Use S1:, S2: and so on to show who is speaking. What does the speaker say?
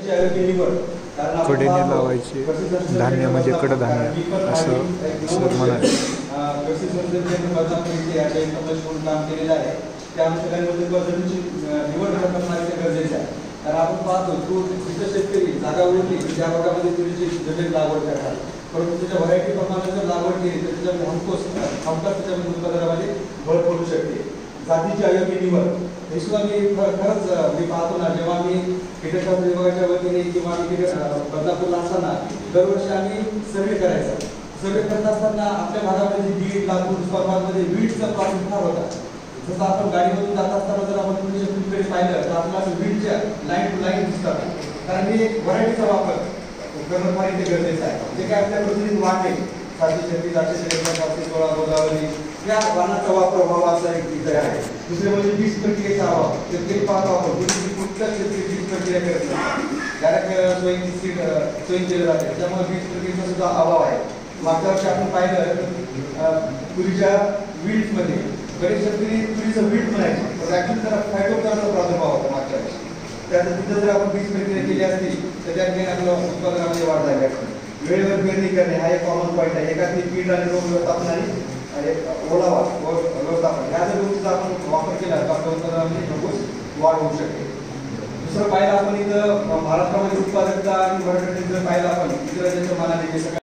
S1: जातीची अयोग्य निवड, कारण
S2: कडेने लावायचे धान्य म्हणजे कडधान्य असं सर म्हणाले.
S1: कृषी संसदेने बदलापूर याच्या म्हणून काम केलेलं आहे. त्या अनुषंगाने पद्धतीची निवड करण्याचे गरजेचे आहे. कारण आपण पाहतो तो तिथं शेतकरी जागा उरली ज्या भागामध्ये तुरीची जमीन लागवड करतात, परंतु त्याच्या व्हरायटी प्रमाणे जर लागवड केली तर त्याच्यामध्ये हमकोस त्याच्यामध्ये उत्पादनामध्ये भर पडू शकते. जातीची अयोग्य निवड हे सुद्धा मी खरंच मी पाहतो ना, जेव्हा मी कीटकशास्त्र विभागाच्या वतीने किंवा बदलापूरला असताना दरवर्षी आम्ही सर्वे करायचा. सर्वे करत असताना आपल्या भागामध्ये बीड, लातूर, उस्मानाबादमध्ये वीडचा प्रॉब्लेम फार होता. जसं आपण गाडीमधून जात असताना जर आपण तुमच्याकडे पाहिलं तर आपल्याला वीडच्या लाईन टू लाईन दिसतात. कारण हे व्हरायटीचा वापर करणं फार इथे गरजेचं आहे. जे काय आपल्या पद्धतीने वाटेल 736, 816, 716 गोदावरी या वाहनाचा वापर व्हावा असा एक विचार आहे. दुसरे म्हणजे बीज प्रक्रियेचा अभाव. शेतकरी पाहतो आपण कुठल्या शेतकरी बीज प्रक्रिया करत नाही, डायरेक्ट सोयी केलं जाते, त्यामुळे बीज प्रक्रियेचा सुद्धा अभाव आहे. मागच्या वर्षी आपण पाहिलं तुरीच्या वीड्समध्ये बरेच शेतकरी तुरीचं वीड म्हणायचे, पण ऍक्च्युअली त्याला फायटोप्थोराचा प्रादुर्भाव होता मागच्या वर्षी. त्याचं तिथं जर आपण बीज प्रक्रिया केली असती तर त्या ठिकाणी आपल्या उत्पादनामध्ये वाढ झाली असती. वेळेवर पेरणी करणे हा एक कॉमन पॉईंट आहे. एखादी कीड आणि रोग व्यवस्थापन आणि ओलावा व्यवस्थापन ह्या जर गोष्टीचा आपण वापर केला तर आपल्या उत्पादनामध्ये भरपूर वाढ होऊ शकते. दुसरं पाहिलं आपण इथं महाराष्ट्रामध्ये उत्पादकता आणि जर पाहिलं आपण इतर देशाच्या मानाने